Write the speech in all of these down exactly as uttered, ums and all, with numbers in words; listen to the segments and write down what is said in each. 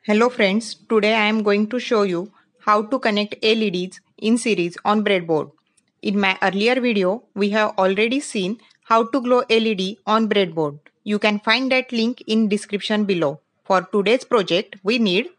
Hello friends, today I am going to show you how to connect L E Ds in series on breadboard. In my earlier video, we have already seen how to glue L E D on breadboard. You can find that link in description below. For today's project, we need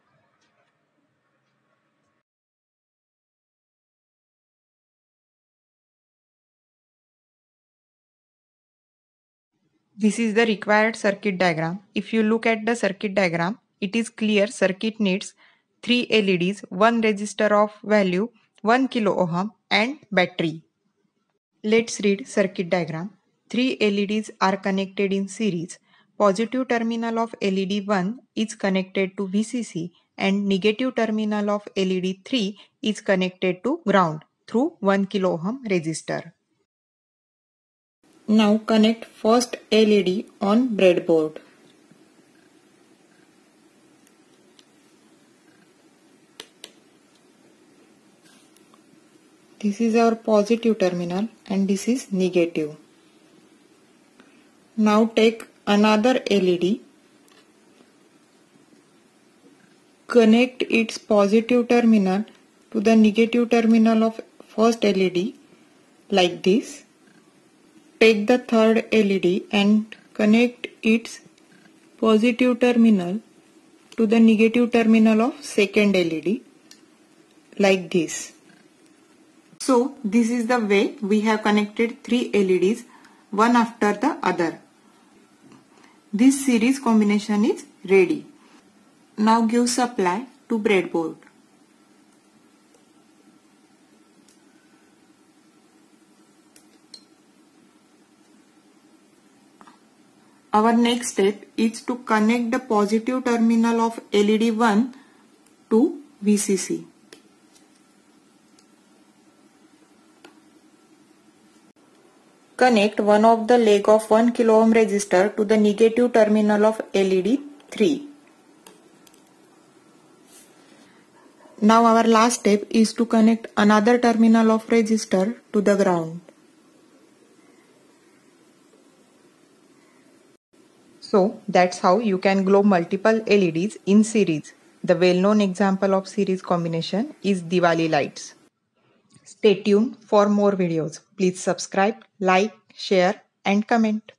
This is the required circuit diagram. If you look at the circuit diagram, it is clear circuit needs three L E Ds, one resistor of value one kilo ohm and battery. Let's read circuit diagram. Three L E Ds are connected in series. Positive terminal of L E D one is connected to V C C and negative terminal of L E D three is connected to ground through one kilo ohm resistor. Now connect first L E D on breadboard. This is our positive terminal and this is negative. Now take another L E D. Connect its positive terminal to the negative terminal of first L E D like this. Take the third L E D and connect its positive terminal to the negative terminal of second L E D like this. So this is the way we have connected three L E Ds one after the other. This series combination is ready. Now give supply to breadboard. Our next step is to connect the positive terminal of L E D one to V C C. Connect one of the leg of one kilo ohm resistor to the negative terminal of L E D three. Now our last step is to connect another terminal of resistor to the ground. So that's how you can glue multiple L E Ds in series. The well-known example of series combination is Diwali lights. Stay tuned for more videos. Please subscribe, like, share and comment.